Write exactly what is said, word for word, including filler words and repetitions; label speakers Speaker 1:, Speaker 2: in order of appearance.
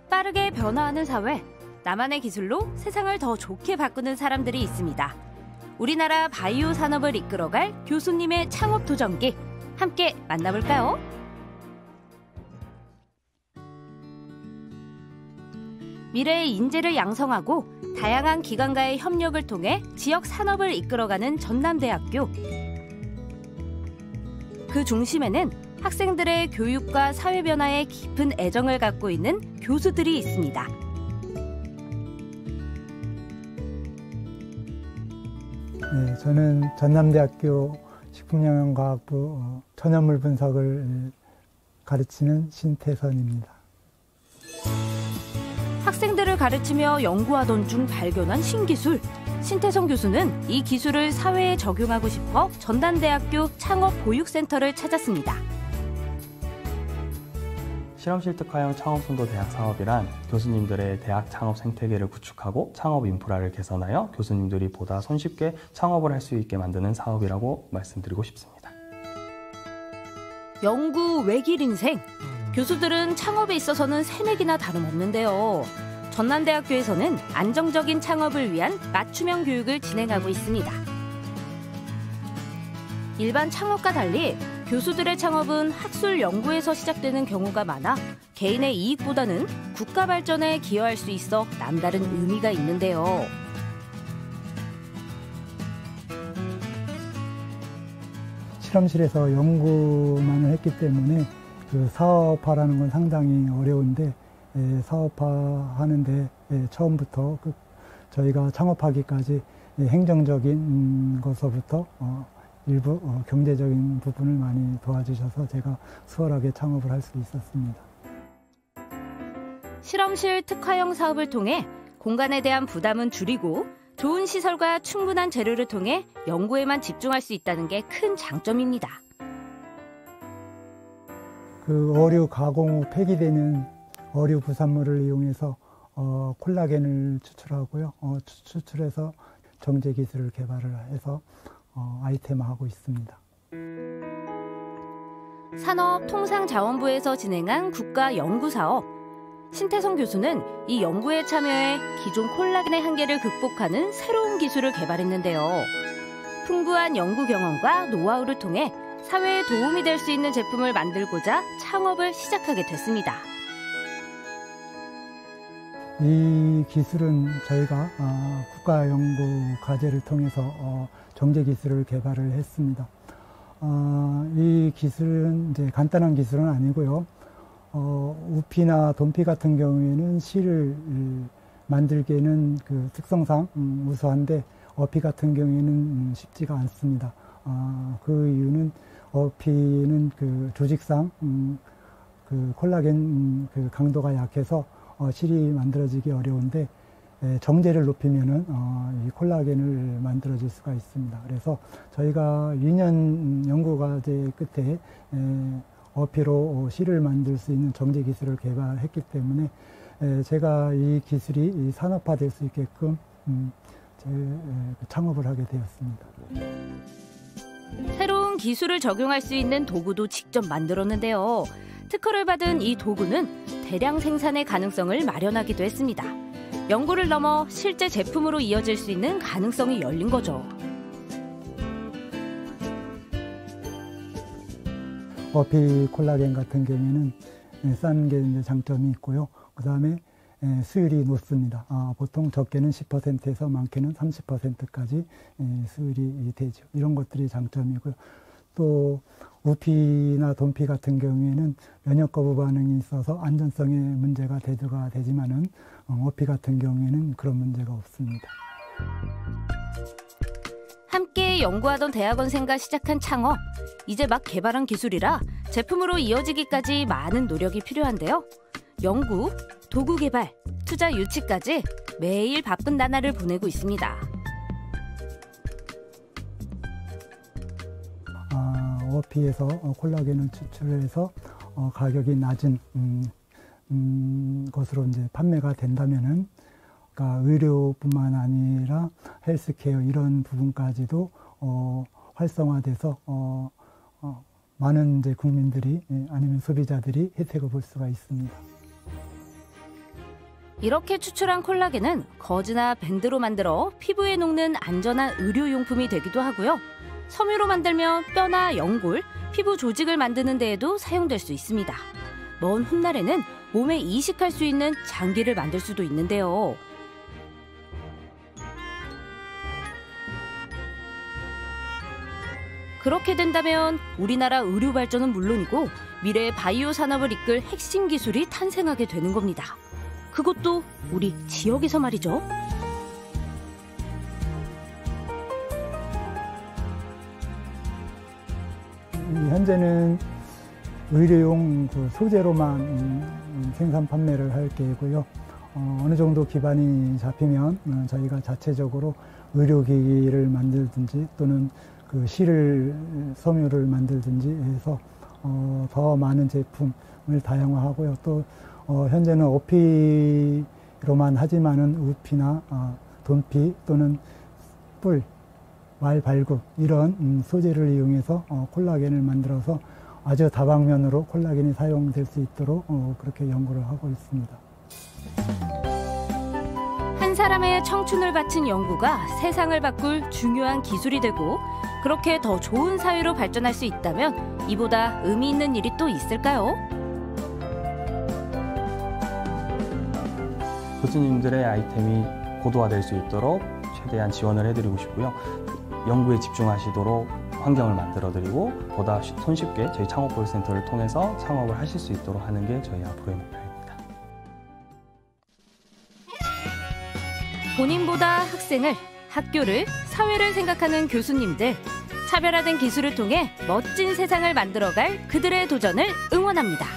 Speaker 1: 빠르게 변화하는 사회, 나만의 기술로 세상을 더 좋게 바꾸는 사람들이 있습니다. 우리나라 바이오 산업을 이끌어갈 교수님의 창업 도전기, 함께 만나볼까요? 미래의 인재를 양성하고 다양한 기관과의 협력을 통해 지역 산업을 이끌어가는 전남대학교. 그 중심에는 학생들의 교육과 사회 변화에 깊은 애정을 갖고 있는 교수들이 있습니다.
Speaker 2: 네, 저는 전남대학교 식품영양과학부 천연물 분석을 가르치는 신태선입니다.
Speaker 1: 학생들을 가르치며 연구하던 중 발견한 신기술. 신태선 교수는 이 기술을 사회에 적용하고 싶어 전남대학교 창업보육센터를 찾았습니다.
Speaker 3: 실험실 특화형 창업선도 대학 사업이란 교수님들의 대학 창업 생태계를 구축하고 창업 인프라를 개선하여 교수님들이 보다 손쉽게 창업을 할 수 있게 만드는 사업이라고 말씀드리고 싶습니다.
Speaker 1: 연구 외길 인생. 교수들은 창업에 있어서는 새내기나 다름없는데요. 전남대학교에서는 안정적인 창업을 위한 맞춤형 교육을 진행하고 있습니다. 일반 창업과 달리 교수들의 창업은 학술 연구에서 시작되는 경우가 많아 개인의 이익보다는 국가 발전에 기여할 수 있어 남다른 의미가 있는데요.
Speaker 2: 실험실에서 연구만을 했기 때문에 그 사업화라는 건 상당히 어려운데, 예, 사업화하는데 예, 처음부터 그 저희가 창업하기까지 예, 행정적인 음, 것서부터 어, 일부 어, 경제적인 부분을 많이 도와주셔서 제가 수월하게 창업을 할 수 있었습니다.
Speaker 1: 실험실 특화형 사업을 통해 공간에 대한 부담은 줄이고 좋은 시설과 충분한 재료를 통해 연구에만 집중할 수 있다는 게 큰 장점입니다.
Speaker 2: 그 어류 가공 후 폐기되는 어류 부산물을 이용해서 어, 콜라겐을 추출하고요. 어, 추출해서 정제 기술을 개발을 해서 어, 아이템화하고 있습니다.
Speaker 1: 산업통상자원부에서 진행한 국가 연구사업. 신태선 교수는 이 연구에 참여해 기존 콜라겐의 한계를 극복하는 새로운 기술을 개발했는데요. 풍부한 연구 경험과 노하우를 통해 사회에 도움이 될 수 있는 제품을 만들고자 창업을 시작하게 됐습니다.
Speaker 2: 이 기술은 저희가 어, 국가연구 과제를 통해서 어, 정제 기술을 개발을 했습니다. 어, 이 기술은 이제 간단한 기술은 아니고요. 어, 우피나 돈피 같은 경우에는 실을 만들기에는 그 특성상 음, 우수한데 어피 같은 경우에는 음, 쉽지가 않습니다. 어, 그 이유는 어피는 그 조직상 음, 그 콜라겐 음, 그 강도가 약해서 어, 실이 만들어지기 어려운데 에, 정제를 높이면은 어, 이 콜라겐을 만들어줄 수가 있습니다. 그래서 저희가 이 년 연구과제 끝에 에, 어피로 실을 만들 수 있는 정제 기술을 개발했기 때문에 에, 제가 이 기술이 이 산업화될 수 있게끔 음, 제, 에, 창업을 하게 되었습니다.
Speaker 1: 새로운 기술을 적용할 수 있는 도구도 직접 만들었는데요. 특허를 받은 이 도구는 대량 생산의 가능성을 마련하기도 했습니다. 연구를 넘어 실제 제품으로 이어질 수 있는 가능성이 열린 거죠.
Speaker 2: 어피 콜라겐 같은 경우에는 싼 게 이제 장점이 있고요. 그 다음에 수율이 높습니다. 아, 보통 적게는 십 퍼센트에서 많게는 삼십 퍼센트까지 수율이 되죠. 이런 것들이 장점이고요. 또 우피나 돈피 같은 경우에는 면역 거부 반응이 있어서 안전성에 문제가 대두가 되지만은 어피 같은 경우에는 그런 문제가 없습니다.
Speaker 1: 함께 연구하던 대학원생과 시작한 창업. 이제 막 개발한 기술이라 제품으로 이어지기까지 많은 노력이 필요한데요. 연구, 도구 개발, 투자 유치까지 매일 바쁜 나날을 보내고 있습니다.
Speaker 2: 아, 어피에서 콜라겐을 추출해서 어, 가격이 낮은 음, 음, 것으로 이제 판매가 된다면은, 그러니까 의료뿐만 아니라 헬스케어 이런 부분까지도 어, 활성화돼서 어, 어, 많은 이제 국민들이 아니면 소비자들이 혜택을 볼 수가 있습니다.
Speaker 1: 이렇게 추출한 콜라겐은 거즈나 밴드로 만들어 피부에 녹는 안전한 의료용품이 되기도 하고요. 섬유로 만들면 뼈나 연골, 피부 조직을 만드는 데에도 사용될 수 있습니다. 먼 훗날에는 몸에 이식할 수 있는 장기를 만들 수도 있는데요. 그렇게 된다면 우리나라 의료 발전은 물론이고 미래의 바이오 산업을 이끌 핵심 기술이 탄생하게 되는 겁니다. 그것도 우리 지역에서 말이죠.
Speaker 2: 현재는 의료용 그 소재로만 생산 판매를 할 계획이고요. 어, 어느 정도 기반이 잡히면 저희가 자체적으로 의료기기를 만들든지 또는 그 실을 섬유를 만들든지 해서 어, 더 많은 제품을 다양화하고요. 또 어, 현재는 어피로만 하지만은 우피나 어, 돈피 또는 뿔, 말 발굽 이런 음, 소재를 이용해서 어, 콜라겐을 만들어서 아주 다방면으로 콜라겐이 사용될 수 있도록 어, 그렇게 연구를 하고 있습니다.
Speaker 1: 한 사람의 청춘을 바친 연구가 세상을 바꿀 중요한 기술이 되고 그렇게 더 좋은 사회로 발전할 수 있다면 이보다 의미 있는 일이 또 있을까요?
Speaker 3: 교수님들의 아이템이 고도화될 수 있도록 최대한 지원을 해드리고 싶고요. 연구에 집중하시도록 환경을 만들어드리고 보다 손쉽게 저희 창업콜센터를 통해서 창업을 하실 수 있도록 하는 게 저희 앞으로의 목표입니다.
Speaker 1: 본인보다 학생을, 학교를, 사회를 생각하는 교수님들, 차별화된 기술을 통해 멋진 세상을 만들어갈 그들의 도전을 응원합니다.